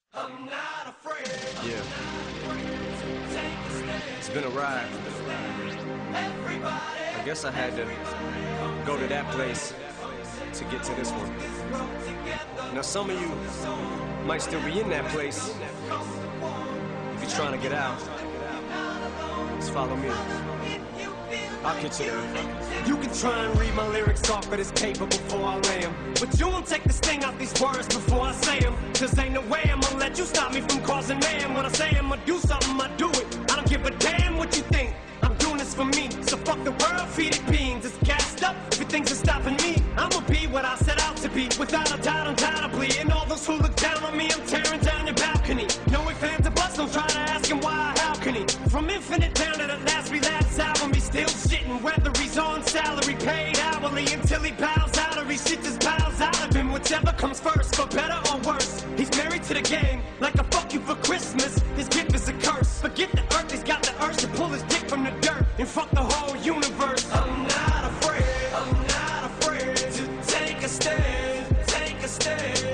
I'm not afraid. Yeah. It's been a ride. I guess I had to go to that place to get to this one. Now some of you might still be in that place. If you're trying to get out, just follow me. I'll get you there. You can try and read my lyrics off of this paper before I lay them, but you won't take the sting out these words before I say them. Cause ain't no way I'm gonna let you stop me from causing mayhem. When I say I'm gonna do something, I do it. I don't give a damn what you think. I'm doing this for me, so fuck the world, feed it beans. It's gassed up, if it thinks it's stopping me, I'ma be what I set out to be, without a doubt, undoubtedly. And all those who look down on me, I'm tearing down your balcony. No ifs, ands, or buts, don't try to ask him why or how can he. From Infinite down to the last relapse album, he's still shitting, whether he's on salary, paid hourly, until he bows out or he shit just bows out of him. Whichever comes first, for better or worse. He's married to the game, like a fuck you for Christmas. His gift is a curse. Forget the earth, he's got the urge to pull his dick from the dirt and fuck the whole universe. I'm not afraid to take a stand, take a stand.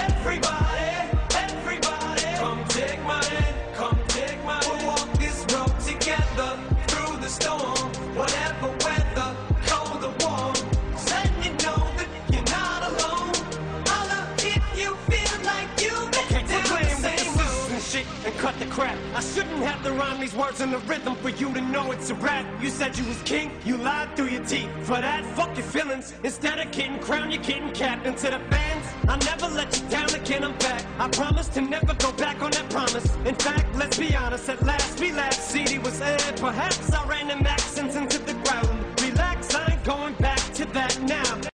Everybody, come take my hand, come take my hand. We'll walk this road together through the storm, whatever weather, cold or warm. Just letting you know that you're not alone. Holla if you feel like you've been down the same road. And shit and cut the crap. I shouldn't have to rhyme these words in the rhythm for you to know it's a rap. You said you was king, you lied through your teeth. For that, fuck your feelings. Instead of getting crowned, you're getting capped. And to the fans, I'll never let you down again, I'm back. I promise to never go back on that promise. In fact, let's be honest, at last we laughed. CD was aired, perhaps I ran them accents into the ground. Relax, I ain't going back to that now.